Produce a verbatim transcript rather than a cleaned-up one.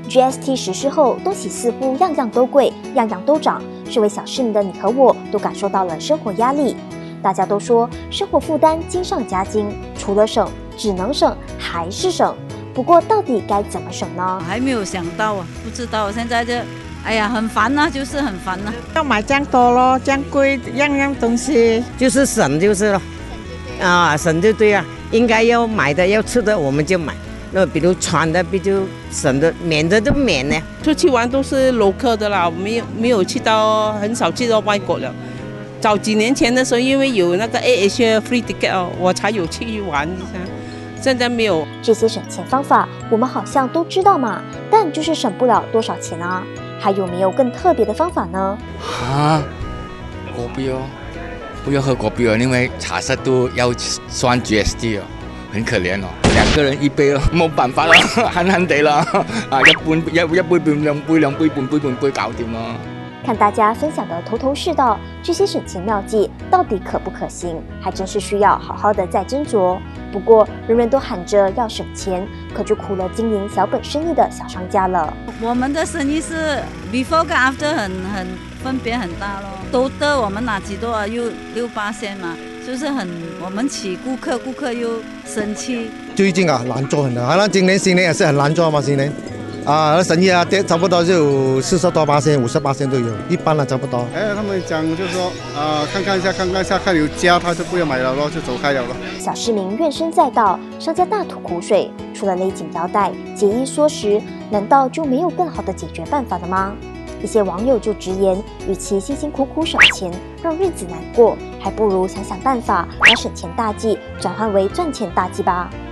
G S T 实施后，东西似乎样样都贵，样样都涨。身为小市民的你和我，都感受到了生活压力。大家都说生活负担金上加金，除了省，只能省还是省。不过到底该怎么省呢？ 还没有想到啊，不知道。现在就，哎呀，很烦啊，就是很烦啊。 要买这样多咯，这样贵，样样东西就是省就是了，啊，省就对啊，应该要买的要吃的我们就买。那比如穿的，比就省的，免的就免呢。 出去玩都是 local 的啦，没有没有去到，很少去到外国了。早几年前的时候，因为有那个 A H free ticket 哦，我才有去玩一下。现在没有。 这些省钱方法，我们好像都知道嘛，但就是省不了多少钱啊。还有没有更特别的方法呢？ 啊，果啤哦，不要喝果啤哦，因为茶室都要算 G S T 哦。很可怜哦，兩個人一杯咯，冇辦法啦，慳慳地啦，啊一半一一杯半兩杯兩杯半杯半杯搞掂咯。 看大家分享的头头是道，这些省钱妙计到底可不可行，还真是需要好好的再斟酌。不过人人都喊着要省钱，可就苦了经营小本生意的小商家了。 我们的生意是 before 跟 after 很很分别很大咯，都的我们拿几多啊？又六八仙嘛。就是很，我们起顾客，顾客又生气。 最近啊，难做很多。好像今年、新年也是很难做嘛，新年啊，生意啊跌差不多就有四十多八千、五十八千都有，一般了差不多。 哎，他们讲就是说啊，看看一下，看看一下，看有加他就不要买了咯，就走开了咯。 小市民怨声载道，商家大吐苦水，除了勒紧腰带、节衣缩食，难道就没有更好的解决办法了吗？一些网友就直言，与其辛辛苦苦省钱，让日子难过，还不如想想办法，把省钱大计转换为赚钱大计吧。